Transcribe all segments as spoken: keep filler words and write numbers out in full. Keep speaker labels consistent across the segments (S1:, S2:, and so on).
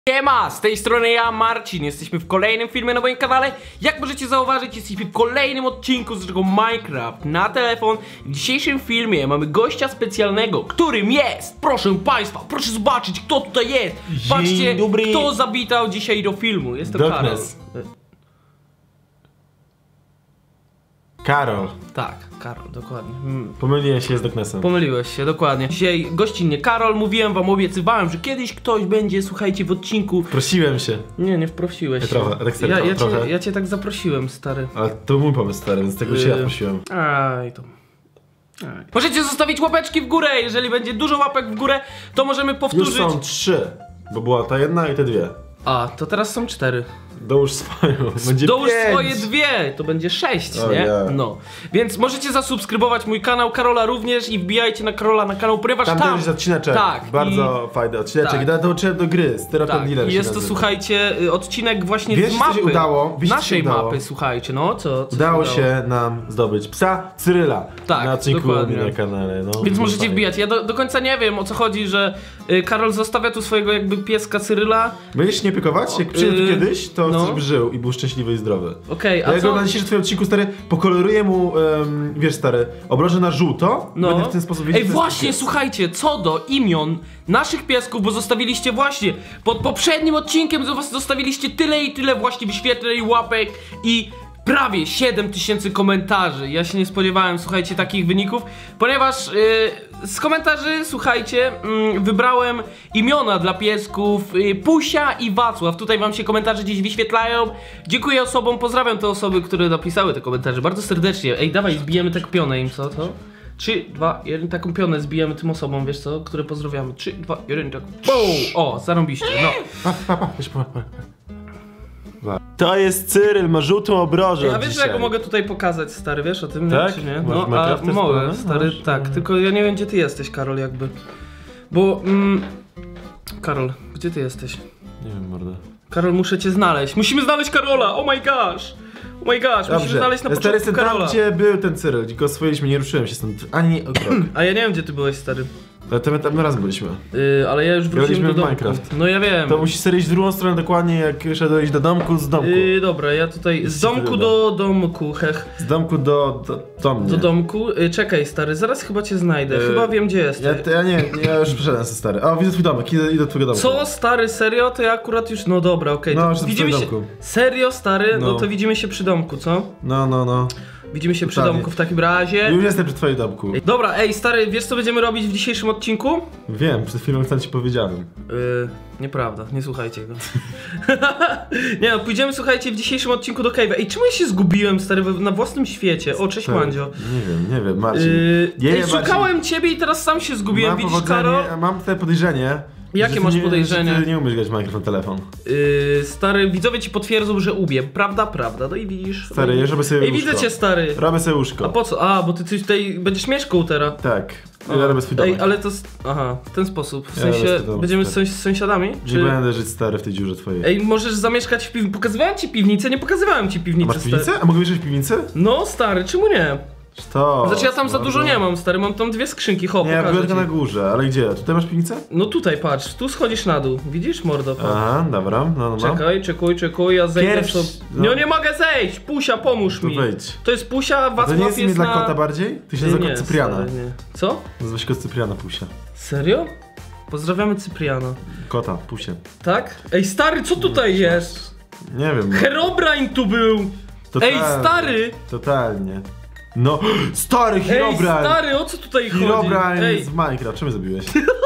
S1: Siema, z tej strony ja, Marcin. Jesteśmy w kolejnym filmie na moim kanale. Jak możecie zauważyć, jesteśmy w kolejnym odcinku z tego Minecraft na telefon. W dzisiejszym filmie mamy gościa specjalnego, którym jest, proszę państwa, proszę zobaczyć, kto tutaj jest. Patrzcie, kto zawitał dzisiaj do filmu. Jest to Karol.
S2: Karol.
S1: Tak, Karol, dokładnie. Hmm.
S2: Pomyliłem się z Doknesem.
S1: Pomyliłeś się, dokładnie. Dzisiaj gościnnie Karol, mówiłem wam, obiecywałem, że kiedyś ktoś będzie, słuchajcie, w odcinku.
S2: Prosiłem się.
S1: Nie, nie wprosiłeś
S2: ja
S1: się.
S2: Trochę, tak serio,
S1: ja, ja,
S2: trochę.
S1: Cię, ja cię tak zaprosiłem, stary.
S2: Ale to był mój pomysł, stary, więc tego się ja prosiłem.
S1: Aj, to... Aj. Możecie zostawić łapeczki w górę, jeżeli będzie dużo łapek w górę, to możemy powtórzyć.
S2: Już są trzy, bo była ta jedna i te dwie.
S1: A, to teraz są cztery.
S2: Dołóż swoją, będzie
S1: Dołóż
S2: pięć.
S1: swoje dwie, to będzie sześć,
S2: oh,
S1: nie?
S2: Yeah.
S1: No. Więc możecie zasubskrybować mój kanał, Karola również i wbijajcie na Karola na kanał, ponieważ tam...
S2: Tam też jest odcineczek,
S1: tak,
S2: bardzo i... fajny odcineczek.
S1: Tak.
S2: I dołączyłem do gry, Stereo
S1: tak.
S2: Dealer.
S1: I jest to, słuchajcie, odcinek właśnie
S2: Wiesz,
S1: z mapy.
S2: co się udało? Wiesz,
S1: naszej
S2: co się udało?
S1: mapy, słuchajcie, no co? co
S2: udało
S1: się,
S2: się nam zdobyć psa Cyryla.
S1: Tak,
S2: na odcinku
S1: dokładnie.
S2: na kanale. No,
S1: Więc możecie
S2: fajnie.
S1: wbijać. Ja do, do końca nie wiem, o co chodzi, że y, Karol zostawia tu swojego jakby pieska Cyryla.
S2: Będziesz się nie opiekować? Jak przyjdę tu
S1: yy,
S2: kiedyś, to
S1: no.
S2: chcę, żeby żył i był szczęśliwy i zdrowy.
S1: Okej, okay,
S2: Ja
S1: a co?
S2: na dzisiejszym twoim odcinku, stary, pokoloruję mu, um, wiesz, stary, obrożę na żółto.
S1: No.
S2: Będę w ten sposób wiedzieć.
S1: Ej, właśnie, słuchajcie, co do imion naszych piesków, bo zostawiliście właśnie pod poprzednim odcinkiem, zostawiliście tyle i tyle właśnie wyświetleń, łapek i prawie siedem tysięcy komentarzy. Ja się nie spodziewałem, słuchajcie, takich wyników, ponieważ yy, z komentarzy, słuchajcie, yy, wybrałem imiona dla piesków yy, Pusia i Wacław. Tutaj wam się komentarze gdzieś wyświetlają. Dziękuję osobom, pozdrawiam te osoby, które napisały te komentarze bardzo serdecznie. Ej, dawaj, zbijemy tak pionę im, co to? trzy, dwa, jeden, taką pionę zbijemy tym osobom, wiesz co, które pozdrawiamy. trzy, dwa, jeden, tak. O, zarąbiście, no.
S2: Pa, pa, pa, pa, pa, pa. To jest Cyryl, ma żółtą obrożę.
S1: Ja wiesz, że ja go mogę tutaj pokazać, stary, wiesz o tym,
S2: tak?
S1: czy nie?
S2: Masz
S1: No, a mogę,
S2: strony?
S1: stary,
S2: Masz?
S1: tak, tylko ja nie wiem, gdzie ty jesteś, Karol, jakby. Bo, mm, Karol, gdzie ty jesteś?
S2: Nie wiem, mordo.
S1: Karol, muszę cię znaleźć. Musimy znaleźć Karola, oh my gosh! Oh my gosh,
S2: Dobrze.
S1: musimy znaleźć na
S2: ja
S1: początku
S2: jestem
S1: Karola.
S2: tam, gdzie był ten Cyryl, tylko oswoiliśmy, nie ruszyłem się stąd ani o krok.
S1: A ja nie wiem, gdzie ty byłeś, stary.
S2: Ale tam, tam raz byliśmy.
S1: Yy, ale ja już wróciłem do
S2: w
S1: domku.
S2: Minecraft.
S1: No ja wiem.
S2: To musisz sobie iść w drugą stronę dokładnie, jak szedłeś do domku, z domku.
S1: Yy, dobra, ja tutaj z domku do domku, hech.
S2: Z domku do, do, do mnie.
S1: Do domku? Yy, czekaj, stary, zaraz chyba cię znajdę.
S2: Yy,
S1: chyba wiem, gdzie jesteś.
S2: Ja, ja nie, ja już przeszedłem sobie, stary. O, widzę twój domek, idę, idę do twojego domku.
S1: Co, stary, serio? To ja akurat już, no dobra, okej.
S2: No,
S1: Okay.
S2: już
S1: Widzimy
S2: przy
S1: się.
S2: domku.
S1: Serio, stary? No.
S2: No.
S1: no to widzimy się przy domku, co?
S2: No, no, no.
S1: Widzimy się przy
S2: Dokładnie.
S1: domku w takim razie.
S2: Już jestem przy twoim domku.
S1: Ej, dobra, ej, stary, wiesz co będziemy robić w dzisiejszym odcinku?
S2: Wiem, przed chwilą sam ci powiedziałem.
S1: Yy, nieprawda, nie słuchajcie go. Nie no, pójdziemy, słuchajcie, w dzisiejszym odcinku do Cave'a. Ej, czemu ja się zgubiłem, stary, na własnym świecie? O, cześć,
S2: Tak.
S1: Mandzio.
S2: Nie wiem, nie wiem, Marcin.
S1: Yy,
S2: nie,
S1: ej,
S2: Marcin.
S1: szukałem ciebie i teraz sam się zgubiłem,
S2: Mam
S1: widzisz,
S2: powodzenie,
S1: Karol?
S2: mam tutaj podejrzenie.
S1: Jakie
S2: że ty
S1: masz
S2: nie,
S1: podejrzenie?
S2: Że ty nie umiesz grać w Minecraft na telefon.
S1: Yy, stary, widzowie ci potwierdzą, że umiem. Prawda, prawda, no i widzisz.
S2: Stary, ja robię sobie
S1: Ej,
S2: łóżko.
S1: widzę cię, stary.
S2: Robię sobie łóżko.
S1: A po co? A, bo ty coś tutaj będziesz mieszkał teraz.
S2: Tak. Ja robię swój domek.
S1: Ej, ale to... s- Aha, w ten sposób. W
S2: Ja robię
S1: sensie,
S2: swój domek,
S1: będziemy z,
S2: stary.
S1: sąs- z sąsiadami?
S2: Nie będę żyć, stary, w tej dziurze twojej.
S1: Ej, możesz zamieszkać w piwnicy. Pokazywałem ci piwnicę, nie pokazywałem ci
S2: A
S1: piwnicy,
S2: masz piwnicę?
S1: stary.
S2: A mogę mieszkać w piwnicy?
S1: No, stary, czemu nie?
S2: To.
S1: Znaczy ja tam za
S2: bardzo-
S1: dużo nie mam, stary, mam tam dwie skrzynki, hop,
S2: Nie, ja
S1: pokażę
S2: byłem tylko
S1: ci.
S2: na górze, ale gdzie? Tutaj masz piwnicę?
S1: No tutaj, patrz, tu schodzisz na dół. Widzisz, mordo? Pa.
S2: Aha, dobra, no, no.
S1: Czekaj, czekuj, czekuj, ja zejdę
S2: Pierwszy-
S1: sobie.
S2: no.
S1: No nie mogę zejść! Pusia, pomóż
S2: To
S1: mi!
S2: wejdź.
S1: To jest Pusia,
S2: A to
S1: Wacław
S2: nie jest imię
S1: jest
S2: dla
S1: na...
S2: kota bardziej? Ty się
S1: Nie,
S2: nazywa
S1: nie,
S2: kot Cypriana.
S1: stary, nie. Co?
S2: Nazywa się kot Cypriana, Pusia.
S1: Serio? Pozdrawiamy Cypriana.
S2: Kota, Pusie.
S1: Tak? Ej, stary, co tutaj jest?
S2: Nie wiem.
S1: Herobrine tu był!
S2: Totalnie,
S1: Ej, stary!
S2: Totalnie. No, stary
S1: Ej,
S2: Herobrine!
S1: stary, o co tutaj chodzi?
S2: Herobrine
S1: Ej,
S2: z Minecraft, czemu zrobiłeś?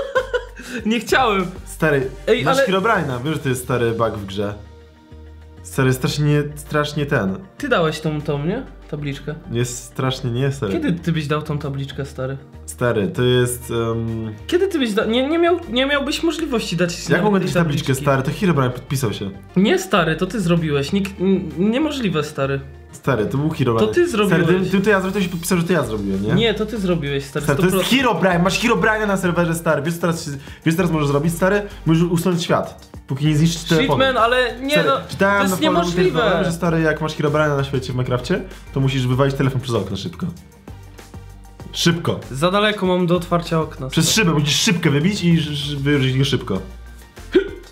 S1: nie chciałem.
S2: Stary,
S1: Ej,
S2: masz
S1: ale-
S2: Herobrine'a, wiesz, że to jest stary bug w grze. Stary, strasznie, strasznie ten.
S1: Ty dałeś tą, tą, nie? Tabliczkę.
S2: Jest strasznie, nie, stary.
S1: Kiedy ty byś dał tą tabliczkę, stary?
S2: Stary, to jest... Um...
S1: Kiedy ty byś dał... Nie, nie, miał, nie miałbyś możliwości dać...
S2: Jak
S1: nawet
S2: mogę
S1: tej
S2: dać tabliczkę,
S1: tabliczki.
S2: stary? To Herobrine podpisał się.
S1: Nie, stary, to ty zrobiłeś. Nikt... n- Niemożliwe, stary.
S2: Stary, to był Herobrine.
S1: To ty zrobiłeś.
S2: Stary, ty, ty, ty, ja zrobiłem, to się podpisał, że to ja zrobiłem, nie?
S1: Nie, to ty zrobiłeś, stary.
S2: Stary, to jest
S1: sto procent.
S2: Herobrine, masz Herobrine'a na serwerze, stary. Wiesz co teraz, wiesz co teraz możesz zrobić, stary? Możesz usunąć świat, póki nie zniszczysz telefonu.
S1: Shitman, ale nie
S2: Stary,
S1: no,
S2: czytałem
S1: to
S2: na
S1: jest
S2: forum
S1: niemożliwe.
S2: internetowym, że stary, jak masz Herobrine'a na świecie w Minecrafcie, to musisz wywalić telefon przez okno szybko. Szybko.
S1: Za daleko mam do otwarcia okna.
S2: Przez szybę, musisz szybkę wybić i ż- ż- wyrzucić go szybko.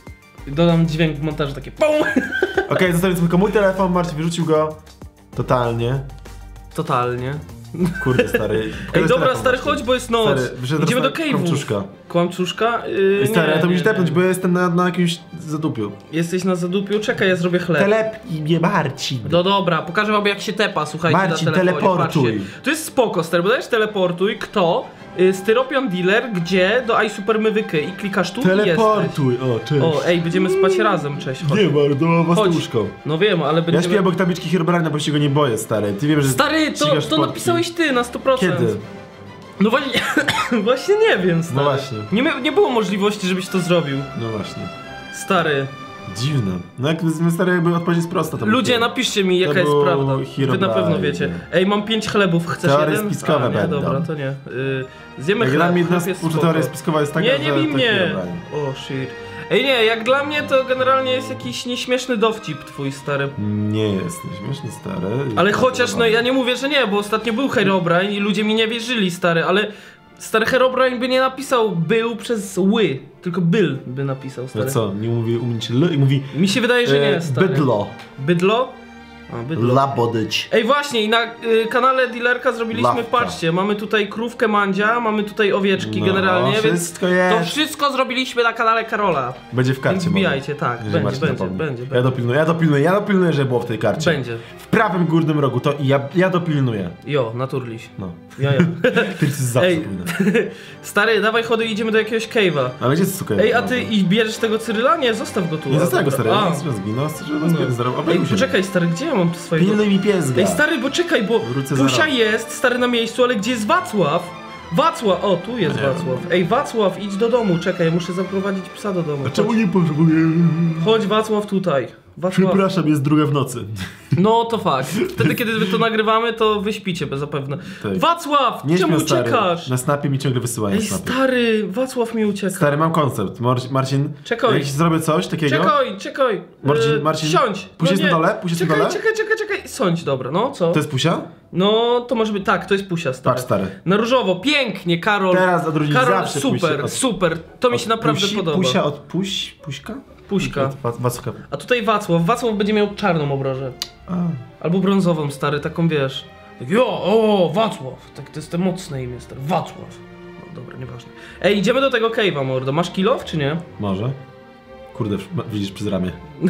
S1: Dodam dźwięk w montażu, takie pum!
S2: Okej, okay, zostawię tylko mój telefon, Marcin wyrzucił go. Totalnie.
S1: Totalnie.
S2: Kurde, stary.
S1: Ej, dobra, stary, chodź, bo jest noc. Stary, idziemy do cave'u.
S2: Kłamczuszka.
S1: Kłamczuszka? Yy,
S2: stary,
S1: nie,
S2: ja to musisz
S1: nie,
S2: tepnąć,
S1: nie.
S2: bo ja jestem na, na jakimś zadupiu.
S1: Jesteś na zadupiu? Czekaj, ja zrobię chleb.
S2: Telepnij mnie, Marcin.
S1: No dobra, pokażę wam jak się tepa, słuchajcie,
S2: Marcin,
S1: na telefonie.
S2: teleportuj.
S1: Patrzcie. To jest spoko, stary, bo dajesz teleportuj, kto? Y, styropian dealer, gdzie? Do iSupermywyky i klikasz tu
S2: teleportuj,
S1: i jesteś.
S2: o, cześć.
S1: O, ej, będziemy spać razem, cześć, chodź.
S2: Nie, bardzo mam własne
S1: Chodź.
S2: łóżko.
S1: No wiem, ale będziemy...
S2: Ja śpię obok tabliczki Herobrina, bo się go nie boję, stary. Ty wiem, że...
S1: Stary, to, to
S2: spotki.
S1: napisałeś ty na sto procent.
S2: Kiedy?
S1: No właśnie, właśnie nie wiem, stary.
S2: No właśnie.
S1: Nie, nie było możliwości, żebyś to zrobił.
S2: No właśnie.
S1: Stary.
S2: Dziwne. No jak stary, jakby odpowiedź jest prosta. To
S1: Ludzie,
S2: było.
S1: napiszcie mi, jaka
S2: To
S1: jest
S2: był
S1: prawda. Wy
S2: Herobrine.
S1: na pewno wiecie. Ej, mam pięć chlebów, chcesz
S2: Teorie
S1: jeden?
S2: spiskowe
S1: A, nie,
S2: będą.
S1: dobra, to nie. Yy, zjemy
S2: Jak
S1: chleb,
S2: dla mnie jedna
S1: chleb jest
S2: z
S1: spoko.
S2: teoria spiskowa jest taka,
S1: Nie, nie
S2: że
S1: bij
S2: to
S1: mnie!
S2: Herobrine.
S1: O, shit. Ej, nie, jak dla mnie to generalnie jest jakiś nieśmieszny dowcip twój, stary.
S2: Nie jest, śmieszny, stary.
S1: Ale chociaż, no ja nie mówię, że nie, bo ostatnio był Herobrine i ludzie mi nie wierzyli, stary, ale... Stary Herobrine by nie napisał był przez ły, tylko byl by napisał, stary.
S2: No co, nie mówi umieć l i mówi...
S1: Mi się wydaje, że nie,
S2: e,
S1: stary.
S2: Bydlo.
S1: Bydlo? A, bydlo.
S2: Labodyć.
S1: Ej, właśnie, i na y, kanale Dealerka zrobiliśmy,
S2: Lawka.
S1: patrzcie, mamy tutaj krówkę Mandzia, mamy tutaj owieczki
S2: No,
S1: generalnie,
S2: wszystko
S1: więc
S2: jest.
S1: to wszystko zrobiliśmy na kanale Karola.
S2: Będzie w karcie.
S1: Więc wbijajcie, tak,
S2: Jeżeli
S1: będzie,
S2: Marcin
S1: będzie,
S2: zapomni.
S1: będzie,
S2: Ja
S1: będzie.
S2: dopilnuję, ja dopilnuję, ja dopilnuję, żeby było w tej karcie.
S1: Będzie.
S2: W prawym górnym rogu, to i ja, ja dopilnuję.
S1: Jo, naturliś.
S2: No.
S1: Ja, ja.
S2: Ty jesteś zawsze
S1: Ej,
S2: powinien.
S1: stary, dawaj chody, idziemy do jakiegoś cave'a.
S2: Ale gdzie jest cukier?
S1: Ej, a ty i bierzesz tego Cyryla? Nie, zostaw go tu.
S2: Nie
S1: A,
S2: zostałem go,
S1: dobra.
S2: stary.
S1: A.
S2: Ja zginął, zginął,
S1: No.
S2: zginął.
S1: Ej, poczekaj, stary, gdzie ja mam tu swojego...
S2: Pilnuj mi piesga.
S1: Ej, stary, bo czekaj, bo
S2: Wrócę
S1: Pusia
S2: zaraz.
S1: jest, stary, na miejscu, ale gdzie jest Wacław? Wacław, o, tu jest
S2: Nie
S1: Wacław. Ej, Wacław, idź do domu, czekaj, muszę zaprowadzić psa do domu.
S2: A czemu nie potrzebuję?
S1: Chodź, Wacław, tutaj. Wacław.
S2: Przepraszam, jest druga w nocy.
S1: No to fakt. Wtedy, kiedy wy to nagrywamy, to wy śpicie bez zapewne.
S2: Tak.
S1: Wacław,
S2: Nie
S1: czemu
S2: śmiał, stary.
S1: uciekasz?
S2: Na snapie mi ciągle wysyłają
S1: Ej,
S2: snapy.
S1: stary, Wacław mi ucieka.
S2: Stary, mam koncept. Mar Marcin,
S1: Czekaj.
S2: jak ci zrobię coś takiego...
S1: Czekaj, czekaj.
S2: Marcin,
S1: Yy,
S2: Marcin,
S1: siądź.
S2: Pusia jest
S1: nie.
S2: na dole? Pusia jest na
S1: czekaj,
S2: dole?
S1: czekaj, czekaj, czekaj. Sądź, dobra, no co?
S2: To jest Pusia?
S1: No, to może być, tak, to jest Pusia, stary.
S2: Patrz, stary.
S1: Na różowo, pięknie, Karol.
S2: Teraz odróżnić
S1: Karol,
S2: zawsze
S1: super,
S2: Pusi od-
S1: super. To mi się naprawdę
S2: Pusi,
S1: podoba.
S2: Pusia od Puś... Puśka?
S1: Puśka.
S2: Od Wa- Wacka.
S1: A tutaj Wacław. Wacław będzie miał czarną obrożę.
S2: A.
S1: Albo brązową, stary, taką wiesz. Tak, jo, o, Wacław. Tak, to jest te mocne imię, stary. Wacław. No dobra, nieważne. Ej, idziemy do tego cave'a, mordo. Masz kilof, czy nie?
S2: Może? Kurde, ma- widzisz przez ramię.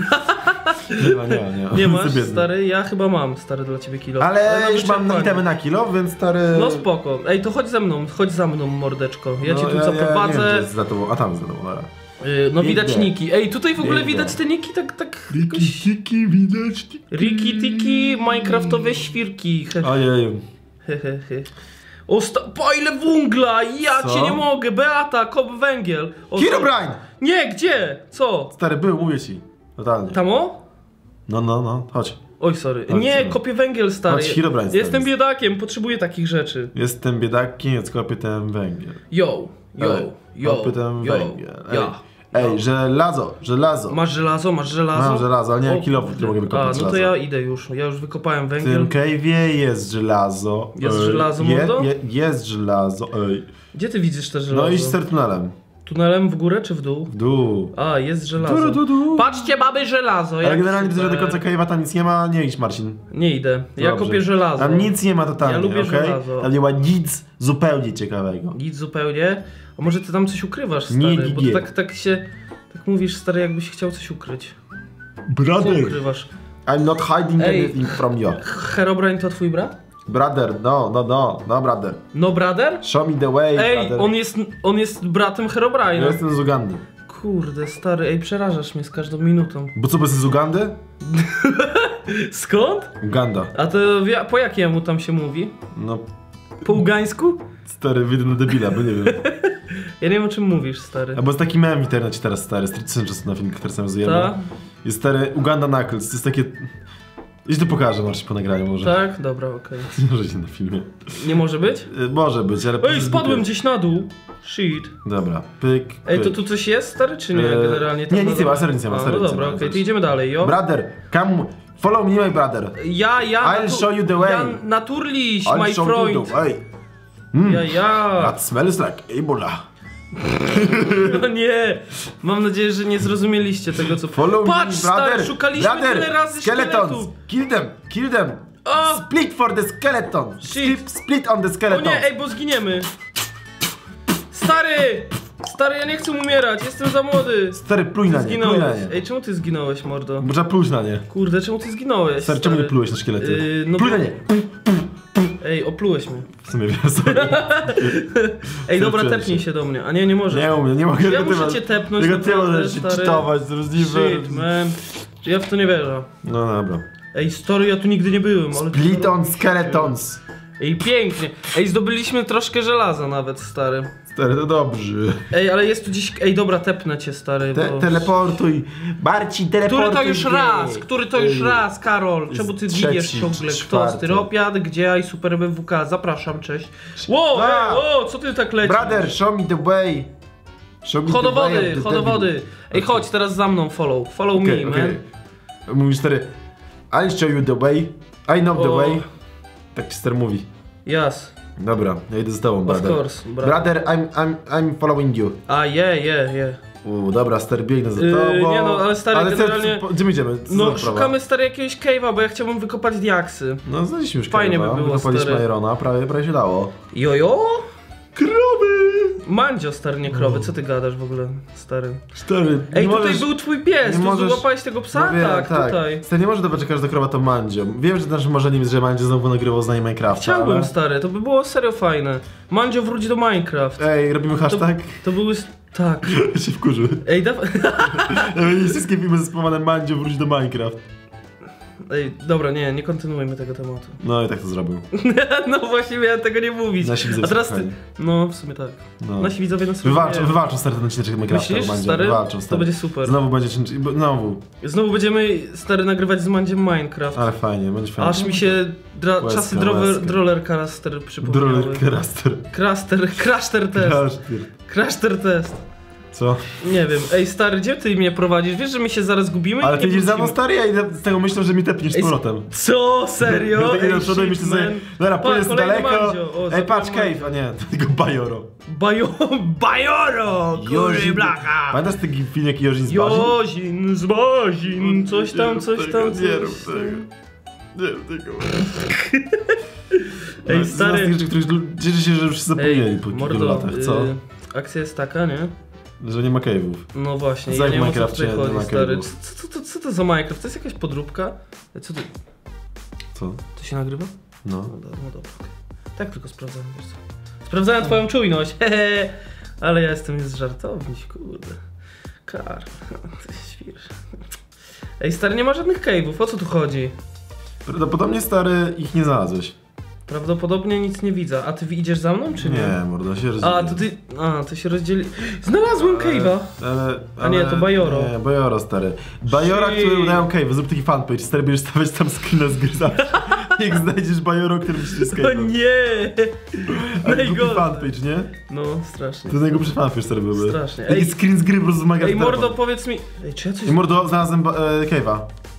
S2: nie ma, nie ma, nie ma.
S1: Nie masz,
S2: Biedny.
S1: stary? Ja chyba mam, stary, dla ciebie kilof.
S2: Ale
S1: na
S2: już mam
S1: wyczerpanie.
S2: itemy na kilo, więc stary...
S1: No spoko. Ej, to chodź za mną, chodź za mną, mordeczko. Ja
S2: No,
S1: cię tu
S2: Ja,
S1: zaprowadzę.
S2: nie wiem, jest za tobą. A tam jest za tobą, dobra.
S1: Yy, no widać
S2: Biegnę.
S1: niki. Ej, tutaj w ogóle
S2: Biegnę.
S1: widać te niki tak, tak
S2: Riki,
S1: jakoś...
S2: tiki, widać tiki.
S1: Riki tiki, minecraftowe świrki. He,
S2: Ojej.
S1: he, he, he. O, sta... po ile wungla! Ja
S2: Co?
S1: cię nie mogę! Beata, kop węgiel! O,
S2: Herobrine!
S1: nie, gdzie? Co?
S2: Stary, był, mówię ci. Totalnie.
S1: Tamo?
S2: No, no, no, chodź.
S1: Oj, sorry.
S2: Chodź,
S1: nie,
S2: sorry.
S1: kopię węgiel, stary.
S2: Chodź, Herobrine, stary.
S1: Jestem biedakiem, potrzebuję takich rzeczy.
S2: Jestem biedakiem, więc kopię ten węgiel.
S1: Yo, yo,
S2: Ej,
S1: yo,
S2: kopię ten
S1: yo,
S2: węgiel. Ej,
S1: ja.
S2: Ej, żelazo, żelazo.
S1: Masz żelazo, masz żelazo?
S2: Mam żelazo, ale nie mam
S1: O,
S2: kilofu, który mogę wykopać
S1: A, no to
S2: żelazo.
S1: ja idę już. Ja już wykopałem
S2: W
S1: węgiel.
S2: tym cave'ie jest żelazo.
S1: Jest
S2: Ej,
S1: żelazo,
S2: je,
S1: mordo?
S2: je, Jest żelazo, ej.
S1: Gdzie ty widzisz te żelazo?
S2: No idź z tunelem.
S1: Tunelem w górę czy w dół?
S2: W dół.
S1: A, jest żelazo.
S2: Du, du, du.
S1: Patrzcie, mamy żelazo.
S2: Ale
S1: jak
S2: generalnie widzę, że do
S1: super.
S2: końca cave'a tam nic nie ma, nie idź, Marcin.
S1: Nie idę. Ja
S2: Dobrze.
S1: kopię żelazo.
S2: Tam nic nie ma totalnie,
S1: Ja lubię
S2: okej?
S1: żelazo.
S2: Tam nie ma nic zupełnie ciekawego.
S1: Nic zupełnie. A może ty tam coś ukrywasz, stary?
S2: Nie,
S1: Bo
S2: nie.
S1: to tak, tak się... Tak mówisz, stary, jakbyś chciał coś ukryć. Co
S2: Brother,
S1: ukrywasz?
S2: I'm not hiding
S1: Ej.
S2: anything from you.
S1: Herobrine to twój brat?
S2: Brother, no, no, no, no, brother.
S1: No brother?
S2: Show me the way,
S1: Ej,
S2: brother.
S1: on jest, on jest bratem Herobrine'a.
S2: Ja jestem z Ugandy.
S1: Kurde, stary, ej, przerażasz mnie z każdą minutą.
S2: Bo co, bo jesteś z Ugandy?
S1: Skąd?
S2: Uganda.
S1: A to w- po jakiemu tam się mówi?
S2: No,
S1: Po ugańsku?
S2: stary, wyjdę na debila, bo nie wiem.
S1: Ja nie wiem, o czym mówisz, stary.
S2: Albo jest taki mem w internecie teraz, stary, stracę czas na film, który sam zjemy.
S1: Ta?
S2: Jest stary Uganda Knuckles, to jest takie... Idź to pokażę, Marcin, po nagraniu może.
S1: Tak? Dobra, okej.
S2: Może się na filmie.
S1: Nie może być?
S2: Y, Może być, ale...
S1: Ej, spadłem gdzieś na dół. Shit.
S2: Dobra, pyk,
S1: Ej, to
S2: pyk.
S1: tu coś jest, stary, czy nie?
S2: Eee,
S1: Generalnie tam
S2: nie,
S1: na
S2: nic nie ma,
S1: dole.
S2: serio nic nie ma,
S1: A,
S2: serio
S1: no
S2: nic nie
S1: dobra,
S2: ma,
S1: okej, to
S2: coś.
S1: idziemy dalej, jo.
S2: Brother, come, follow me, my brother.
S1: Ja, ja...
S2: I'll
S1: natu-
S2: show you the way.
S1: Ja, naturliś,
S2: I'll
S1: my
S2: show you
S1: friend.
S2: the way. Mm,
S1: Ja, ja.
S2: that smells like Ebola.
S1: No nie! Mam nadzieję, że nie zrozumieliście tego, co...
S2: Follow
S1: Patrz,
S2: me,
S1: stary,
S2: brother,
S1: szukaliśmy
S2: brother,
S1: tyle razy
S2: skeletons,
S1: szkieletu!
S2: kill them, kill them!
S1: O!
S2: Split for the skeleton!
S1: Shit.
S2: Split, split on the
S1: O
S2: skeleton!
S1: nie, ej, bo zginiemy! Stary! Stary, ja nie chcę umierać, jestem za młody!
S2: Stary, pluj na nie, pluj na
S1: Zginąłeś.
S2: nie.
S1: Ej, czemu ty zginąłeś, mordo?
S2: Bo trzeba pluć na nie.
S1: Kurde, czemu ty zginąłeś?
S2: Stary, czemu nie plułeś na szkielety?
S1: Yy, no
S2: pluj
S1: bo-
S2: na nie!
S1: Ej, oplułeś mnie.
S2: W sumie wiem, sorry.
S1: Ej, dobra,
S2: Czułem
S1: tepnij
S2: się.
S1: się do mnie. A nie, nie możesz.
S2: Nie umiem, nie mogę
S1: Ja
S2: tego
S1: muszę
S2: temat-
S1: cię tepnąć,
S2: Tego ty
S1: naprawdę,
S2: możesz się
S1: stary.
S2: czytować, to możliwe.
S1: Shit, man. Ja w to nie wierzę.
S2: No dobra.
S1: Ej, story, ja tu nigdy nie byłem, ale...
S2: Split on skeletons!
S1: Ej, pięknie. Ej, zdobyliśmy troszkę żelaza nawet, stary.
S2: Stary, to dobrze.
S1: Ej, ale jest tu gdzieś... Ej, dobra, tepnę cię, stary,
S2: Te,
S1: bo...
S2: teleportuj! Barci, teleportuj!
S1: Który to już
S2: mnie.
S1: raz? Który to już
S2: Ej.
S1: raz, Karol? Czemu ty
S2: Trzeci,
S1: gidiesz ciągle? Kto?
S2: czwarty.
S1: Styropiad? Gdzie? I Super B W K. Zapraszam, cześć. Wow,
S2: A!
S1: ej, o, co ty tak lecisz?
S2: Brother, show me the way! Show me
S1: Chodź do
S2: the way
S1: wody,
S2: of the
S1: chodź do
S2: devil.
S1: wody. Ej, chodź teraz za mną, follow. Follow
S2: Okej,
S1: me,
S2: okej.
S1: man.
S2: Mówisz stary, I'll show you the way, I know the
S1: O.
S2: way. Tak ci stary mówi.
S1: Yes,
S2: Dobra, ja idę z tobą,
S1: of
S2: brother.
S1: course, brother.
S2: Brother, I'm, I'm, I'm following you.
S1: A, yeah, yeah, yeah.
S2: Uuu, dobra, stary, biegnę za
S1: Yy,
S2: tobą.
S1: nie no, ale stary,
S2: ale
S1: generalnie-
S2: Co, gdzie my idziemy? Co
S1: No,
S2: za sprawa?
S1: szukamy stary jakiegoś cave'a, bo ja chciałbym wykopać diaksy.
S2: No, znaleźliśmy już
S1: Fajnie
S2: Karowa,
S1: by było,
S2: wykopaliśmy
S1: stary.
S2: Irona, prawie, prawie się dało.
S1: Jojo?
S2: Krowy!
S1: Mandzio, stary, nie krowy, co ty gadasz w ogóle, stary?
S2: Stary,
S1: Ej,
S2: nie
S1: tutaj
S2: możesz...
S1: był twój pies,
S2: nie
S1: tu
S2: możesz-
S1: złapałeś tego psa?
S2: No wiem,
S1: tak, tutaj.
S2: Stary, nie może dobre, że każda krowa to Mandzio. Wiem, że naszym marzeniem jest, że Mandzio znowu nagrywał z nami Minecrafta,
S1: Chciałbym,
S2: ale...
S1: stary, to by było serio fajne. Mandzio, wróć do Minecraft.
S2: Ej, robimy
S1: To,
S2: hashtag?
S1: to były... Tak.
S2: Ja się wkurzył.
S1: Ej, dawaj...
S2: Ej, wszystkie filmy zespołowane Mandzio wróć do Minecraft.
S1: Ej, dobra, nie, nie kontynuujmy tego tematu.
S2: No i tak to zrobił.
S1: No właśnie miałem tego nie mówić.
S2: Nasi widzowie
S1: A teraz
S2: są
S1: ty...
S2: kochani.
S1: No, w sumie tak.
S2: No.
S1: Nasi widzowie nas
S2: Wywalczą,
S1: rozumieją.
S2: wywalczą stary ten odcinek Minecrafta.
S1: Myślisz,
S2: Mandzio,
S1: stary?
S2: Wywalczą,
S1: To
S2: stary.
S1: będzie super.
S2: Znowu będzie czymś... Znowu.
S1: Znowu będziemy, stary, nagrywać z Mandziem Minecraft.
S2: Ale fajnie, będzie fajnie.
S1: Aż mi się dra...
S2: Łezka,
S1: czasy drower,
S2: łezka.
S1: Droller Caster przypomniały.
S2: Droller Craster.
S1: Crashter, Crashter test.
S2: Craster.
S1: Crashter test.
S2: Co?
S1: Nie wiem. Ej, stary, gdzie ty mnie prowadzisz? Wiesz, że my się zaraz gubimy
S2: Ale
S1: i
S2: ty
S1: nie
S2: idziesz za mną
S1: wrócimy.
S2: stary, ja idę z tego myślę, że mi tepniesz z
S1: Ej,
S2: powrotem.
S1: Co? Serio?
S2: Ja tak idę do
S1: Ej,
S2: przodu i
S1: shit,
S2: myślę sobie,
S1: man.
S2: dobra,
S1: Pa,
S2: pójdę z
S1: kolejny
S2: daleko.
S1: Mandzio. O,
S2: Ej, patrz,
S1: zabiłem
S2: cave, a nie, to tylko Bajoro.
S1: Bajo... Bajoro! Kury blaka!
S2: Pamiętasz taki film jak Jorzin z Bazin?
S1: Jozin z Bazin, coś tam, coś tam,
S2: Nie rób
S1: coś
S2: tego.
S1: tam.
S2: Nie rób tego.
S1: Ej,
S2: To jest jedna z
S1: stary.
S2: tych rzeczy, których cieszę się, że już się zapomnieli po kilku
S1: mordo,
S2: latach, co?
S1: y, akcja jest taka, nie?
S2: Że nie ma cave'ów.
S1: No właśnie,
S2: Co
S1: ja
S2: jak
S1: nie
S2: w
S1: wiem o co
S2: Minecrafcie
S1: tutaj
S2: nie
S1: chodzi,
S2: ma
S1: stary.
S2: cave'ów?
S1: Co, co, co, co to za Minecraft? To jest jakaś podróbka? Co ty...
S2: Co?
S1: To się nagrywa?
S2: No.
S1: No dobra, no dobra. okej. Tak tylko sprawdzałem, wiesz co. Sprawdzałem twoją czujność, hehe. Ale ja jestem jest żartowniś, kurde. Kar, ty świrz. Ej, stary, nie ma żadnych cave'ów, o co tu chodzi?
S2: Prawdopodobnie stary ich nie znalazłeś.
S1: Prawdopodobnie nic nie widzę. A ty idziesz za mną, czy nie?
S2: Nie, mordo, się rozdzieli.
S1: A, to ty... A, to się rozdzieli... Znalazłem cave'a!
S2: Ale,
S1: A nie, to Bajoro.
S2: Nie, Bajoro, stary. Bajora,
S1: Shit.
S2: który udają cave, zrób taki fanpage, stary, będziesz stawiać tam screena z gry zawsze. Jak znajdziesz Bajoro, który myślisz z
S1: O
S2: cave'em.
S1: nie!
S2: Ale głupi
S1: Najgorsze.
S2: fanpage, nie?
S1: No, strasznie.
S2: To najgłupszy fanpage, stary, byłby.
S1: Strasznie.
S2: Taki
S1: Ej.
S2: screen z gry po prostu mega
S1: Ej, mordo,
S2: telefon.
S1: powiedz mi... Ej, czy ja coś...
S2: I mordo, znalazłem ba- e, cave'a.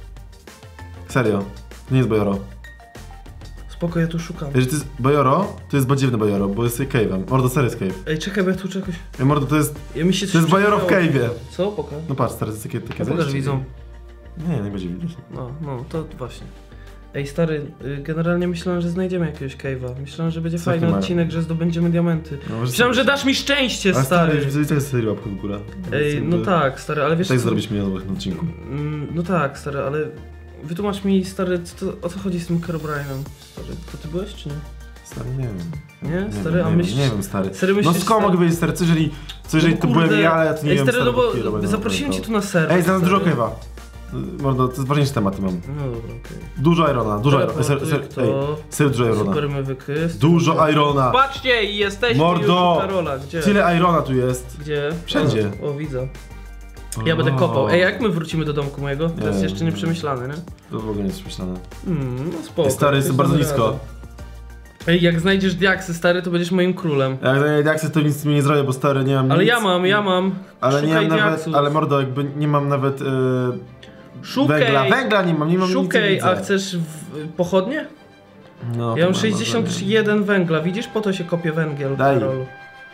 S2: Serio. To nie jest Bajoro.
S1: Spoko, ja tu szukam.
S2: Jeżeli to jest Bajoro, to jest badziewne Bajoro, bo jest cave'em. Mordo, serio jest cave.
S1: Ej, czekaj, bo ja tu czegoś...
S2: Ej, mordo, to jest...
S1: Ja mi się coś
S2: To jest Bajoro w
S1: przypomniało.
S2: cave'ie.
S1: Co? Pokaż.
S2: No patrz, stary, to jest takie... takie
S1: A pokaż
S2: zejście.
S1: widzom.
S2: Nie, nie będzie widać.
S1: No, no, to właśnie. Ej, stary, y, generalnie myślałem, że znajdziemy jakiegoś cave'a. Myślałem, że będzie
S2: Co
S1: fajny
S2: ty masz?
S1: odcinek, że zdobędziemy diamenty.
S2: No, może
S1: Myślałem,
S2: sobie-
S1: że dasz mi szczęście,
S2: Ale stary,
S1: stary.
S2: już widzę, to jest serio łapkę w górę.
S1: Ej, no tak, stary, ale wiesz
S2: Tak
S1: co?
S2: zrobić mnie na nowym odcinku.
S1: Mm, No tak, stary, ale wytłumacz mi, stary, co to, o co chodzi z tym Herobrine'em? Stary, to ty byłeś, czy nie?
S2: Stary, nie wiem.
S1: Nie?
S2: Nie
S1: Stary,
S2: wiem,
S1: a
S2: nie
S1: myślisz...
S2: wiem, nie wiem, stary.
S1: Serio
S2: No
S1: myślisz,
S2: skąd
S1: stary-
S2: mogę wiedzieć, stary, co jeżeli, co jeżeli
S1: No
S2: to
S1: kurde.
S2: byłem ja, ale ja to nie
S1: Ej,
S2: wiem,
S1: stary, no bo
S2: Herobrine,
S1: zaprosiłem
S2: no,
S1: cię tu na serwer.
S2: Ej, znalazłem dużo
S1: stary.
S2: cave'a. Mordo, to jest ważniejszy temat, mam.
S1: No dobra, okej.
S2: Dużo Irona, dużo Irona. Ej, ser, ser,
S1: Teleportuj
S2: ej,
S1: to.
S2: serio dużo Irona.
S1: Super mywyky.
S2: Dużo Irona.
S1: Patrzcie, i jesteśmy
S2: Mordo!
S1: już u Karola, gdzie?
S2: Tyle Irona tu jest.
S1: Gdzie?
S2: Wszędzie.
S1: O, o, widzę. Ja będę kopał. Ej, jak my wrócimy do domku mojego? To
S2: Nie
S1: jest
S2: wiem.
S1: jeszcze nieprzemyślane, nie?
S2: To w ogóle nie jest myślane.
S1: Hmm, no spoko.
S2: Ej, stary,
S1: jakoś
S2: jestem bardzo
S1: damy
S2: nisko.
S1: radę. Ej, jak znajdziesz diaksy, stary, to będziesz moim królem.
S2: Jak daję diaksy, to nic mi nie zrobię, bo stary, nie mam
S1: Ale
S2: nic.
S1: ja mam, ja mam.
S2: Ale nie
S1: Szukaj
S2: mam nawet,
S1: diaksów.
S2: ale mordo, jakby nie mam nawet e,
S1: Szukaj.
S2: węgla. Węgla nie mam, nie mam nic.
S1: Szukaj,
S2: nie widzę.
S1: a chcesz w, pochodnie?
S2: No,
S1: Ja mam
S2: to
S1: sześćdziesiąt jeden węgla, widzisz? Po to się kopie węgiel,
S2: Daj.
S1: Karolu.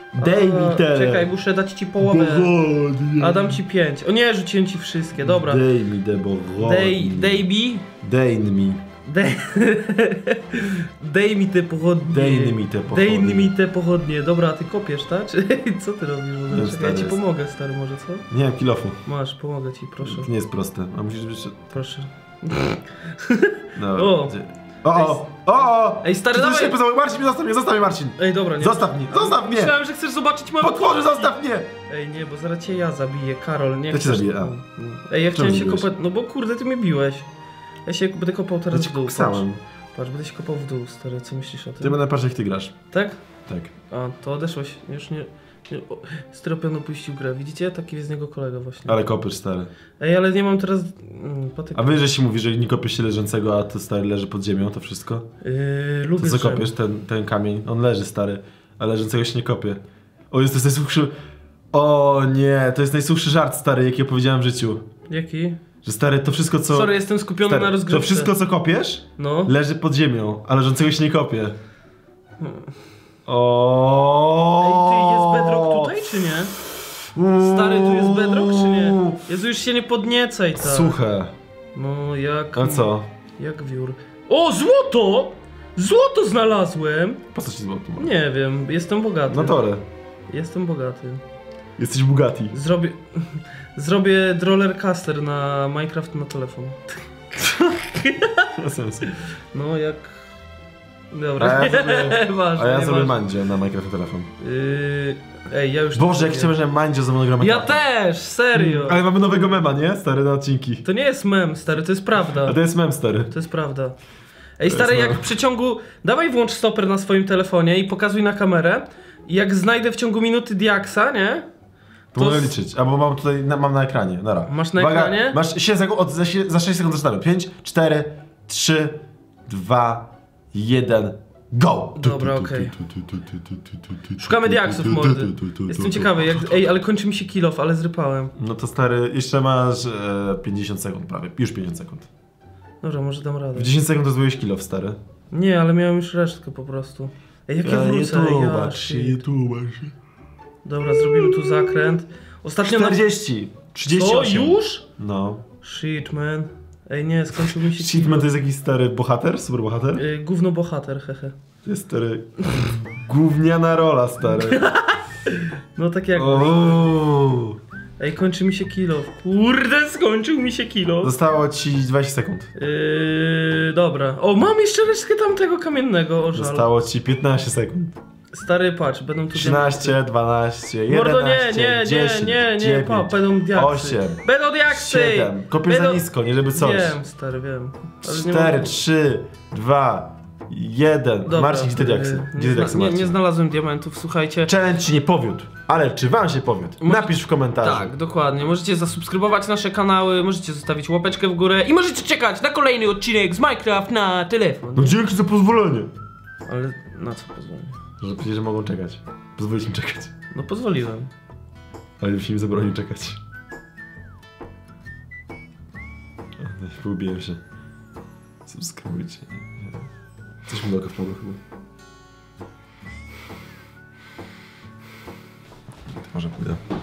S2: Daj mi te.
S1: Czekaj, muszę dać ci połowę.
S2: Pochodnie.
S1: A dam ci pięć. O nie, rzuciłem ci wszystkie, dobra.
S2: Daj mi te pochodnie.
S1: Dej, dej mi.
S2: Daj mi.
S1: Dej, dej mi te pochodnie.
S2: Dej mi te pochodnie.
S1: Dej mi te pochodnie. Dobra, a ty kopiesz, tak? Czy co ty robisz?
S2: No,
S1: Czekaj, ja ci
S2: jest.
S1: pomogę, stary, może co?
S2: Nie mam kilofu.
S1: Masz, pomogę ci, proszę.
S2: To nie jest proste. A musisz być...
S1: Proszę.
S2: Dobra.
S1: O.
S2: O, o, o, o!
S1: Ej, stary,
S2: Czy ty
S1: dawaj.
S2: się pozałuj? Marcin, zostaw mnie, zostaw mnie, Marcin!
S1: Ej, dobra, nie.
S2: Zostaw mnie, zostaw mnie!
S1: Myślałem, że chcesz zobaczyć moją...
S2: Potworzy, zostaw mnie!
S1: Ej, nie, bo zaraz cię ja zabiję, Karol, nie
S2: Ja cię
S1: chcesz-
S2: zabiję, a.
S1: Ej, ja chciałem
S2: mnie
S1: się
S2: biłeś?
S1: kopać, no bo kurde, ty mnie biłeś. Ja się będę kopał
S2: Ja
S1: teraz
S2: cię
S1: w dół, patrz.
S2: koksałem.
S1: Patrz, będę się kopał w dół, stary, co myślisz o tym?
S2: Ty będę patrzeć, jak ty grasz.
S1: Tak?
S2: Tak.
S1: A, to odeszłeś, już nie... nie o, Styropian opuścił grę, widzicie? Taki jest z niego kolega właśnie.
S2: Ale kopiesz, stary.
S1: Ej, ale nie mam teraz... Mm, patyk.
S2: A wy, że się mówi, że nie kopiesz się leżącego, a to stary leży pod ziemią, to wszystko?
S1: Yy,
S2: To
S1: lubię
S2: co
S1: drzem.
S2: kopiesz, ten, ten kamień? On leży, stary. A leżącego się nie kopie. O, jest to jest najsuchszy... O nie, to jest najsuchszy żart, stary, jaki opowiedziałem w życiu.
S1: Jaki?
S2: Że stary, to wszystko co...
S1: Sorry, jestem skupiony
S2: stary,
S1: na rozgrywce.
S2: to wszystko co kopiesz,
S1: No.
S2: leży pod ziemią, a leżącego się nie kopie. O.
S1: Ej, ty, jest bedrock tutaj, czy nie? Stary, tu jest bedrock, czy nie? Jezu, już się nie podniecaj, tak.
S2: Suche.
S1: No, jak...
S2: A co?
S1: Jak wiór. O, złoto! Złoto znalazłem!
S2: Po co ci złoto?
S1: Nie wiem, jestem bogaty.
S2: Na torę.
S1: Jestem bogaty.
S2: Jesteś Bugatti.
S1: Zrobię... Zrobię rollercaster na Minecraft na telefon.
S2: Nie ma sensu.
S1: No, jak... Dobra,
S2: A ja zrobię,
S1: ważne,
S2: a ja
S1: nie
S2: zrobię
S1: ważne.
S2: Mandzio na Minecraft telefon.
S1: Yy... Ej, ja już...
S2: Boże,
S1: to
S2: jak
S1: robię.
S2: chciałem, że Mandzio za mną gra
S1: Ja
S2: Minecrafta.
S1: też, serio!
S2: Ale mamy nowego mema, nie? Stary, na odcinki.
S1: To nie jest mem, stary, to jest prawda.
S2: A to jest mem, stary.
S1: To jest prawda. Ej,
S2: To
S1: stary,
S2: jest
S1: jak
S2: mem.
S1: w przeciągu... Dawaj włącz stoper na swoim telefonie i pokazuj na kamerę. I jak znajdę w ciągu minuty diaksa, nie?
S2: To
S1: To
S2: mogę
S1: s-
S2: liczyć. Albo mam tutaj, na, mam na ekranie. Nara.
S1: Masz na
S2: Uwaga,
S1: ekranie?
S2: Masz siedem sekund, od, za, sie- za sześć sekund zaczynamy. pięć, cztery, trzy, dwa, jeden, go!
S1: Dobra, okej. Szukamy diaksów, mordy. Jestem ciekawy, jak... Ej, ale kończy mi się kill off, ale zrypałem.
S2: No to stary, jeszcze masz e, pięćdziesiąt sekund prawie. Już pięćdziesiąt sekund.
S1: Dobra, może dam radę.
S2: W dziesięć sekund rozwoiłeś kill off, stary.
S1: Nie, ale miałem już resztkę po prostu. Ej, jak ja wrócę, ej, ja, shit.
S2: tłumacz.
S1: Dobra, zrobimy tu zakręt. Ostatnio na...
S2: czterdzieści, trzydzieści
S1: Co,
S2: osiem.
S1: już?
S2: No.
S1: Shit, man. Ej, nie, skończył mi się
S2: Shitman to jest jakiś stary bohater? Super bohater?
S1: Yy, gówno bohater, hehe.
S2: To jest stary... Gówniana rola, stary.
S1: No tak jak...
S2: O.
S1: Ej, kończy mi się kilo. Kurde, skończył mi się kilo.
S2: Zostało ci dwadzieścia sekund.
S1: Yy, dobra. O, mam jeszcze resztkę tamtego kamiennego, o żal.
S2: Zostało ci piętnaście sekund.
S1: Stary, patrz, będą tu...
S2: trzynaście, dwanaście,
S1: Mordo, nie,
S2: jedenaście,
S1: nie, nie,
S2: dziesięć,
S1: nie, nie,
S2: dziewięć,
S1: pa, będą diaksy.
S2: osiem,
S1: Będą diaksy!
S2: siedem. Kopiesz za
S1: Będą-
S2: nisko, nie żeby coś.
S1: Wiem, stary, wiem. Ale nie
S2: cztery,
S1: mam-
S2: trzy, dwa, jeden.
S1: Dobra,
S2: Marcin, gdzie te
S1: yy,
S2: diaksy?
S1: nie
S2: Gdzie te
S1: zna-
S2: diaksy,
S1: nie,
S2: Marcin?
S1: nie znalazłem diamentów, słuchajcie.
S2: Challenge ci nie powiódł, ale czy wam się powiódł?
S1: Może-
S2: Napisz w komentarzu.
S1: Tak, dokładnie. Możecie zasubskrybować nasze kanały, możecie zostawić łapeczkę w górę i możecie czekać na kolejny odcinek z Minecraft na telefon.
S2: No dzięki za pozwolenie.
S1: Ale na co pozwolę?
S2: Że powiedzieli, że mogą czekać. Pozwolić im czekać.
S1: No pozwoliłem.
S2: Ale już im zabronił czekać. Pogubiłem się. Subskrybujcie. Coś mi do oka wpadło chyba. To może pójdę.